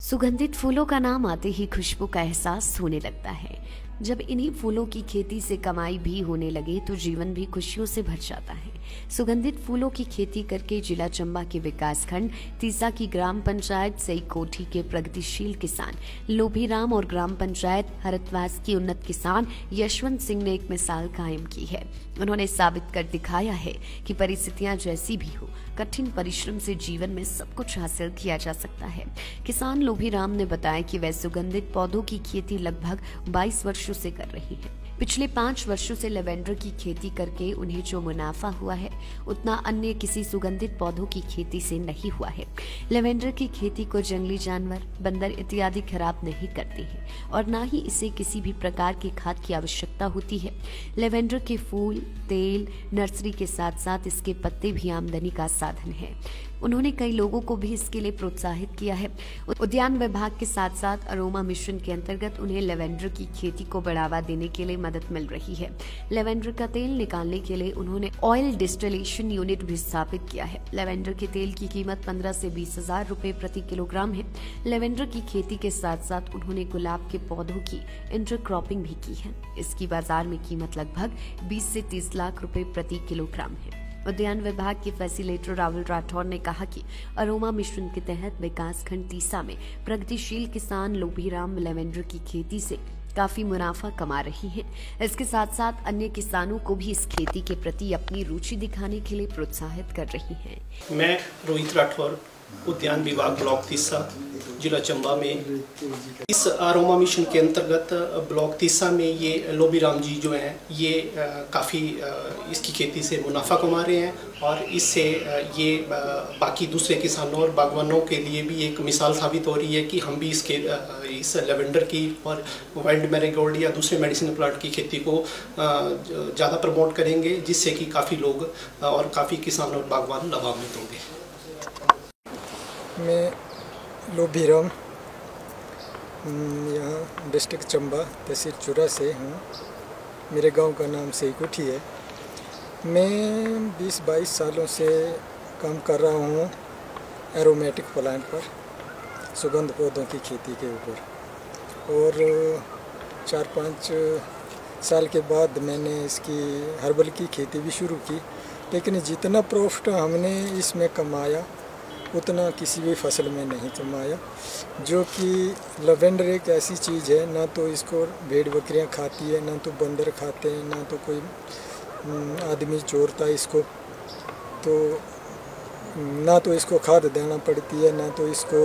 सुगंधित फूलों का नाम आते ही खुशबू का एहसास होने लगता है। जब इन्हीं फूलों की खेती से कमाई भी होने लगे तो जीवन भी खुशियों से भर जाता है। सुगंधित फूलों की खेती करके जिला चंबा के विकासखंड तीसा की ग्राम पंचायत सई कोठी के प्रगतिशील किसान लोभीराम और ग्राम पंचायत हरतवास की उन्नत किसान यशवंत सिंह ने एक मिसाल कायम की है। उन्होंने साबित कर दिखाया है कि परिस्थितियां जैसी भी हो, कठिन परिश्रम से जीवन में सब कुछ हासिल किया जा सकता है। किसान लोभीराम ने बताया कि वह सुगंधित पौधों की खेती लगभग 22 वर्षों से कर रही है। पिछले 5 वर्षों से लेवेंडर की खेती करके उन्हें जो मुनाफा हुआ है उतना अन्य किसी सुगंधित पौधों की खेती से नहीं हुआ है। लेवेंडर की खेती को जंगली जानवर, बंदर इत्यादि खराब नहीं करते हैं और न ही इसे किसी भी प्रकार की खाद की आवश्यकता होती है। लेवेंडर के फूल, तेल, नर्सरी के साथ साथ इसके पत्ते भी आमदनी का साधन है। उन्होंने कई लोगों को भी इसके लिए प्रोत्साहित किया है। उद्यान विभाग के साथ साथ अरोमा मिशन के अंतर्गत उन्हें लेवेंडर की खेती को बढ़ावा देने के लिए मदद मिल रही है। लेवेंडर का तेल निकालने के लिए उन्होंने ऑयल डिस्टिलेशन यूनिट भी स्थापित किया है। लेवेंडर के तेल की कीमत 15 से 20 हजार रुपए प्रति किलोग्राम है। लेवेंडर की खेती के साथ साथ उन्होंने गुलाब के पौधों की इंटरक्रॉपिंग भी की है। इसकी बाजार में कीमत लगभग 20 से 30 लाख रुपए प्रति किलोग्राम है। उद्यान विभाग के फैसिलिटेटर राहुल राठौर ने कहा कि अरोमा मिशन के तहत विकासखंड तीसा में प्रगतिशील किसान लोभीराम लेवेंडर की खेती से काफी मुनाफा कमा रही हैं। इसके साथ साथ अन्य किसानों को भी इस खेती के प्रति अपनी रुचि दिखाने के लिए प्रोत्साहित कर रही हैं। मैं रोहित राठौर, उद्यान विभाग ब्लॉक तीसा, जिला चंबा में इस अरोमा मिशन के अंतर्गत ब्लॉक तीसा में ये लोभीराम जी जो हैं ये काफ़ी इसकी खेती से मुनाफा कमा रहे हैं और इससे ये बाकी दूसरे किसानों और बागवानों के लिए भी एक मिसाल साबित हो रही है कि हम भी इस लेवेंडर की और वाइल्ड मैरीगोल्ड या दूसरे मेडिसिनल प्लांट की खेती को ज़्यादा प्रमोट करेंगे, जिससे कि काफ़ी लोग और काफ़ी किसान और बागवान लाभान्वित होंगे। मैं लोभीराम यहाँ डिस्ट्रिक्ट चंबा तहसील चुरा से हूँ। मेरे गांव का नाम सई कोठी है। मैं 20-22 सालों से काम कर रहा हूँ एरोमेटिक प्लांट पर, सुगंध पौधों की खेती के ऊपर, और 4-5 साल के बाद मैंने इसकी हर्बल की खेती भी शुरू की। लेकिन जितना प्रॉफिट हमने इसमें कमाया उतना किसी भी फसल में नहीं कमाया, जो कि लेवेंडर एक ऐसी चीज़ है, ना तो इसको भेड़ बकरियां खाती है, ना तो बंदर खाते हैं, ना तो कोई आदमी चोरता है इसको, तो ना तो इसको खाद देना पड़ती है, ना तो इसको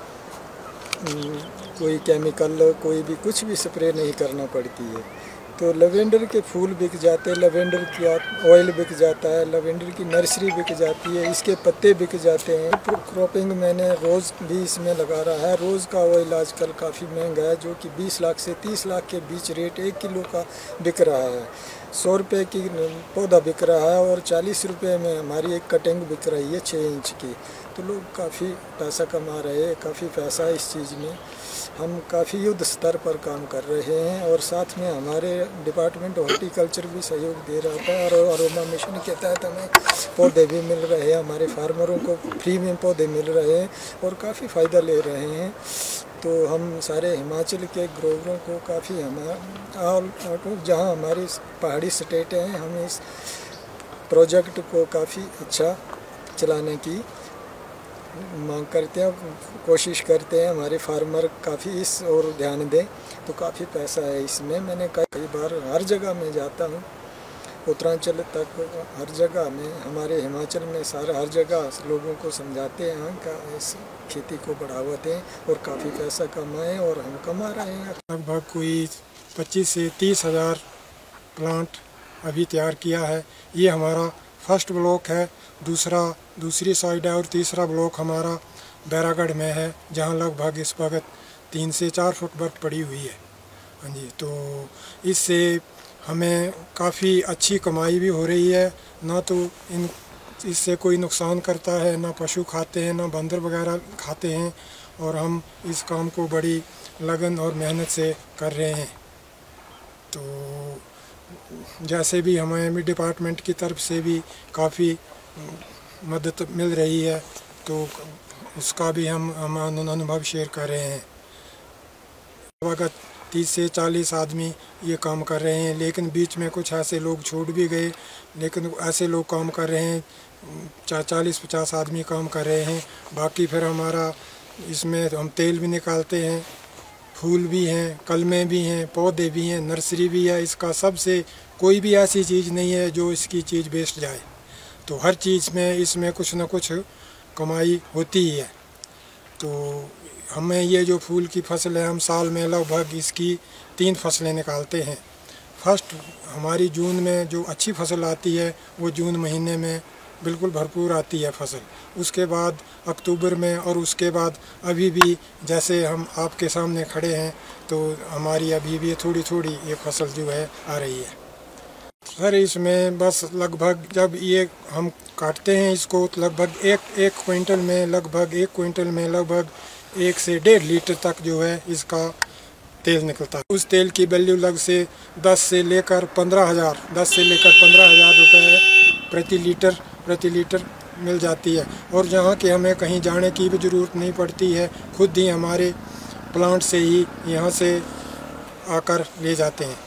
कोई केमिकल कोई भी कुछ भी स्प्रे नहीं करना पड़ती है। तो लेवेंडर के फूल बिक जाते हैं, लेवेंडर की ऑयल बिक जाता है, लेवेंडर की नर्सरी बिक जाती है, इसके पत्ते बिक जाते हैं। क्रॉपिंग मैंने रोज़ भी इसमें लगा रहा है। रोज़ का ऑयल आजकल काफ़ी महंगा है, जो कि 20 लाख से 30 लाख के बीच रेट 1 किलो का बिक रहा है। 100 रुपये की पौधा बिक रहा है और 40 रुपये में हमारी एक कटिंग बिक रही है 6 इंच की। तो लोग काफ़ी पैसा कमा रहे हैं, काफ़ी पैसा है इस चीज़ में। हम काफ़ी युद्ध स्तर पर काम कर रहे हैं और साथ में हमारे डिपार्टमेंट हॉर्टिकल्चर भी सहयोग दे रहा था और अरोमा मिशन के तहत हमें पौधे भी मिल रहे हैं, हमारे फार्मरों को फ्री में पौधे मिल रहे हैं और काफ़ी फ़ायदा ले रहे हैं। तो हम सारे हिमाचल के ग्रोवरों को काफ़ी जहाँ हमारी पहाड़ी स्टेट हैं, हम इस प्रोजेक्ट को काफ़ी अच्छा चलाने की मांग करते हैं, कोशिश करते हैं। हमारे फार्मर काफ़ी इस और ध्यान दें तो काफ़ी पैसा है इसमें। मैंने कई बार हर जगह में जाता हूँ, उत्तरांचल तक हर जगह में, हमारे हिमाचल में सारा हर जगह लोगों को समझाते हैं कि इस खेती को बढ़ावा दें और काफ़ी पैसा कमाएं, और हम कमा रहे हैं। लगभग कोई 25 से 30 हज़ार प्लांट अभी तैयार किया है। ये हमारा फर्स्ट ब्लॉक है, दूसरी साइड है, और तीसरा ब्लॉक हमारा बैरागढ़ में है, जहाँ लगभग इस वक्त 3 से 4 फुट बर्फ पड़ी हुई है। हाँ जी, तो इससे हमें काफ़ी अच्छी कमाई भी हो रही है। ना तो इससे कोई नुकसान करता है, ना पशु खाते हैं, ना बंदर वगैरह खाते हैं, और हम इस काम को बड़ी लगन और मेहनत से कर रहे हैं। तो जैसे भी हमें डिपार्टमेंट की तरफ से भी काफ़ी मदद मिल रही है, तो उसका भी हम अनुभव शेयर कर रहे हैं। वक्त 30 से 40 आदमी ये काम कर रहे हैं, लेकिन बीच में कुछ ऐसे लोग छूट भी गए, लेकिन ऐसे लोग काम कर रहे हैं 40-50 आदमी काम कर रहे हैं। बाकी फिर हमारा इसमें हम तेल भी निकालते हैं, फूल भी हैं, कलमें भी हैं, पौधे भी हैं, नर्सरी भी है। इसका सबसे कोई भी ऐसी चीज़ नहीं है जो इसकी चीज़ बेस्ट जाए। तो हर चीज़ में इसमें कुछ न कुछ कमाई होती ही है। तो हमें ये जो फूल की फसल है, हम साल में लगभग इसकी 3 फसलें निकालते हैं। फर्स्ट हमारी जून में जो अच्छी फसल आती है वो जून महीने में बिल्कुल भरपूर आती है फसल। उसके बाद अक्टूबर में, और उसके बाद अभी भी जैसे हम आपके सामने खड़े हैं तो हमारी अभी भी थोड़ी थोड़ी ये फसल जो है आ रही है। सर इसमें बस लगभग जब ये हम काटते हैं इसको तो लगभग एक क्विंटल में लगभग 1 से 1.5 लीटर तक जो है इसका तेल निकलता है। उस तेल की वैल्यू लग से 10 से लेकर 15,000 रुपये प्रति लीटर मिल जाती है। और जहाँ कि हमें कहीं जाने की भी ज़रूरत नहीं पड़ती है, खुद ही हमारे प्लांट से ही यहाँ से आकर ले जाते हैं।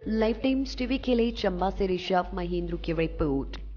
लाइव टाइम्स टीवी के लिए चंबा से ऋषभ महेंद्र की रिपोर्ट।